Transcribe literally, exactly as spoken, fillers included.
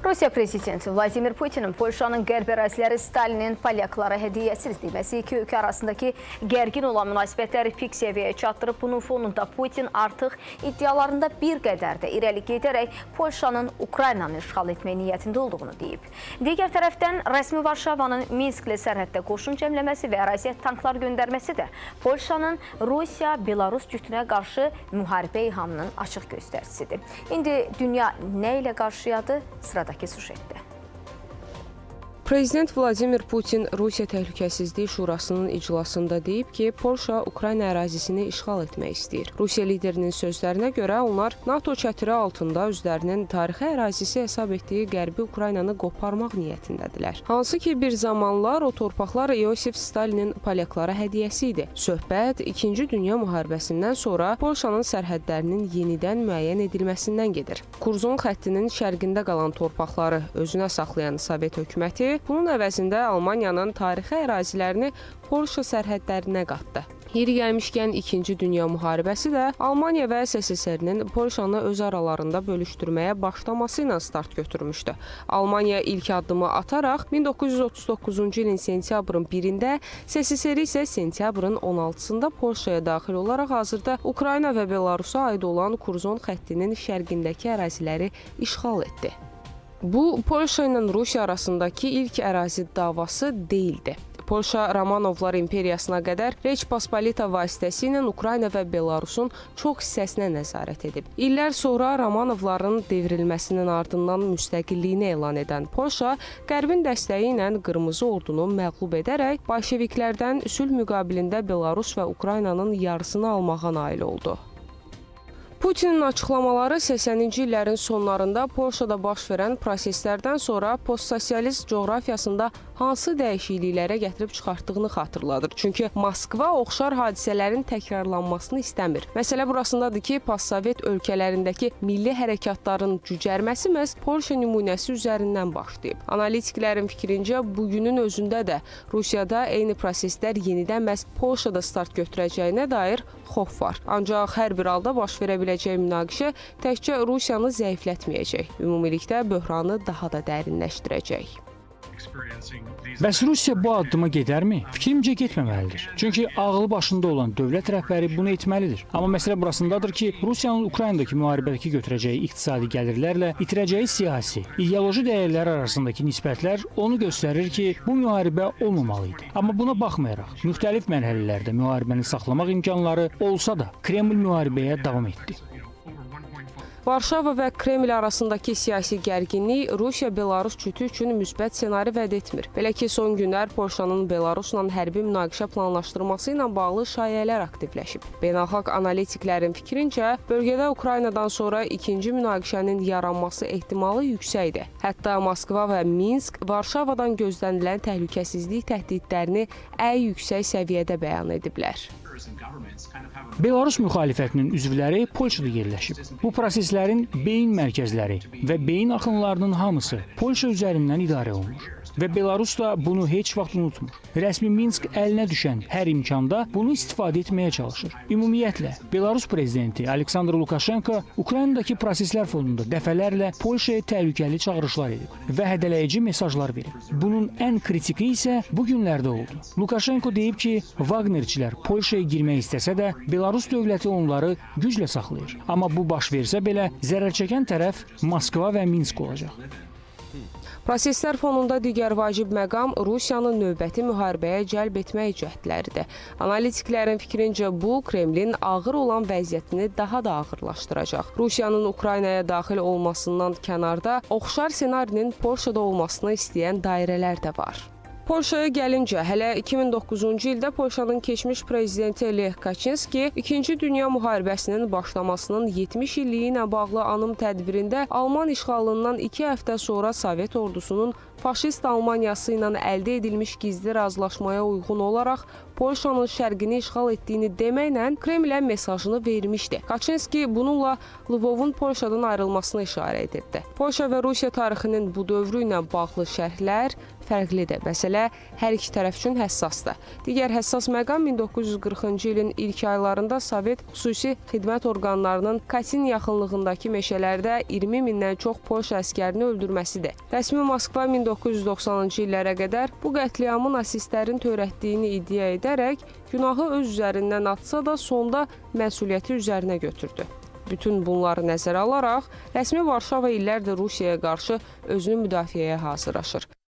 Rusiya prezidenti Vladimir Putinin Polşanın qərb əraziləri Stalinin polyaklara hədiyyəsiz deməsi iki ölkə arasındakı gərgin olan münasibətləri pik səviyyəyə çatdırıb. Bunun fonunda Putin artıq iddialarında bir qədər də irəli gedərək Polşanın Ukraynanı işğal etmək niyyətində olduğunu deyib. Digər tərəfdən rəsmi Varşavanın Minsklə sərhəddə qoşun cəmləməsi və əraziyə tanklar göndərməsi də Polşanın Rusiya-Belarus cütünə qarşı müharibə ihamının açıq göstəricisidir. İndi dünya nə ilə qarşıyadı? Sıradakı sujetdə. Prezident Vladimir Putin Rusiya Təhlükəsizlik Şurasının iclasında deyib ki, Polşa Ukrayna ərazisini işğal etmək istəyir. Rusiya liderinin sözlərinə görə onlar NATO çətiri altında özlərinin tarixi ərazisi hesab etdiyi Qərbi Ukraynanı qoparmaq niyyətindədirlər. Hansı ki, bir zamanlar o torpaqlar Iosif Stalinin polyaklara hədiyyəsi idi. Söhbət İkinci Dünya müharibəsindən sonra Polşanın sərhədlərinin yenidən müəyyən edilməsindən gedir. Kurzon xəttinin şərqində qalan torpaqları özünə saxlayan Sovet hökuməti bunun əvəzində Almaniyanın tarixi ərazilərini Polşa sərhədlərinə qatdı. Yeri gəlmişkən İkinci Dünya müharibəsi də Almaniya və S S R Nin Polşanı öz aralarında bölüşdürməyə başlaması ilə start götürmüşdü. Almaniya ilk addımı ataraq min doqquz yüz otuz doqquzuncu ilin sentyabrın birində, S S R isə sentyabrın on altısında Polşaya daxil olaraq hazırda Ukrayna və Belarusa aid olan Kurzon xəttinin şərqindəki əraziləri işğal etdi. Bu, Polşa ilə Rusiya arasındakı ilk ərazi davası deyildi. Polşa Romanovlar imperiyasına qədər Reç Pospolita vasitəsilə Ukrayna və Belarusun çox hissəsinə nəzarət edib. İllər sonra Romanovların devrilməsinin ardından müstəqilliyini elan edən Polşa, Qərbin dəstəyi ilə Qırmızı Ordunu məğlub edərək bolşeviklərdən sülh müqabilində Belarus və Ukraynanın yarısını almağa nail oldu. Putinin açıqlamaları səksəninci illərin sonlarında Polşada baş verən proseslərdən sonra postsosialist coğrafiyasında hansı dəyişikliklərə gətirib çıxartdığını xatırladır. Çünki Moskva oxşar hadisələrin təkrarlanmasını istəmir. Məsələ burasındadır ki, postsovet ölkələrindəki milli hərəkatların cücərməsi məhz Polşa nümunəsi üzərindən başlayıb. Analitiklərin fikrincə, bugünün özündə də Rusiyada eyni proseslər yenidən məhz Polşada start götürəcəyinə dair xof var. Ancaq hər bir halda baş verə biləcək münaqişə təkcə Rusiyanı zəiflətməyəcək, ümumilikdə böhranı daha da dərinləşdirəcək. Bəs Rusiya bu addıma gedərmi? Fikrimcə getməməlidir. Çünki ağlı başında olan dövlət rəhbəri bunu etməlidir. Amma məsələ burasındadır ki, Rusiyanın Ukraynadakı müharibədəki götürəcəyi iqtisadi gəlirlərlə itirəcəyi siyasi, ideoloji dəyərlər arasındakı nisbətlər onu göstərir ki, bu müharibə olmamalı idi. Amma buna baxmayaraq, müxtəlif mərhələlərdə müharibəni saxlamaq imkanları olsa da, Kreml müharibəyə davam etdi. Varşava və Kreml arasındakı siyasi gərginlik Rusiya-Belarus cütü üçün müsbət ssenari vəd etmir. Belə ki, son günlər Polşanın Belarusla hərbi münaqişə planlaşdırması ilə bağlı şayələr aktivləşib. Beynəlxalq analitiklərin fikrincə, bölgədə Ukraynadan sonra ikinci münaqişənin yaranması ehtimalı yüksəkdir. Hətta Moskva və Minsk Varşavadan gözlənilən təhlükəsizlik təhdidlərini ən yüksək səviyyədə bəyan ediblər. Belarus müxalifətinin üzvləri Polşada yerləşib. Bu proseslərin beyin mərkəzləri və beyin axınlarının hamısı Polşa üzərindən idarə olunur. Və Belarus da bunu heç vaxt unutmur. Rəsmi Minsk əlinə düşən hər imkanda bunu istifadə etməyə çalışır. Ümumiyyətlə, Belarus prezidenti Aleksandr Lukashenko Ukraynadakı proseslər fonunda dəfələrlə Polşaya təhlükəli çağırışlar edib və hədələyici mesajlar verib. Bunun ən kritiki isə bu günlərdə oldu. Lukashenko deyib ki, Wagnerçilər Polşaya girmək istəsə də, Belarus dövləti onları güclə saxlayır. Amma bu baş versə belə, zərər çəkən tərəf Moskva və Minsk olacaq. Proseslər fonunda digər vacib məqam Rusiyanın növbəti müharibəyə cəlb etmək cəhdləridir. Analitiklərin fikrincə bu, Kremlin ağır olan vəziyyətini daha da ağırlaşdıracaq. Rusiyanın Ukraynaya daxil olmasından kənarda oxşar ssenarinin Polşada olmasını istəyən dairələr də var. Polşaya gəlincə, hələ iki min doqquzuncu ildə Polşanın keçmiş prezidenti Lech Kaçinski İkinci Dünya müharibəsinin başlamasının yetmiş illiyi ilə bağlı anım tədbirində Alman işğalından iki həftə sonra Sovet ordusunun faşist Almaniyası ilə əldə edilmiş gizli razılaşmaya uyğun olaraq Polşanın şərqini işğal etdiyini deməklə Kremlə mesajını vermişdi. Kaçinski bununla Lvovun Polşadan ayrılmasına işarə edirdi. Polşa və Rusiya tarixinin bu dövrü ilə bağlı şərhlər fərqlidir. Məsələ hər iki tərəf üçün həssasdır. Digər həssas məqam min doqquz yüz qırxıncı ilin ilk aylarında Sovet xüsusi xidmət orqanlarının Katin yaxınlığındakı meşələrdə iyirmi mindən çox Polşa əskərini öldürməsidir. Rəsmi Moskva min doqquz yüz doxsanıncı illərə qədər bu qətliamı nasistlərin törətdiyini iddia edərək günahı öz üzərindən atsa da sonda məsuliyyəti üzərinə götürdü. Bütün bunları nəzərə alaraq, rəsmi Varşava illərdir Rusiyaya qarşı özünü müdafiəyə hazırlaşır.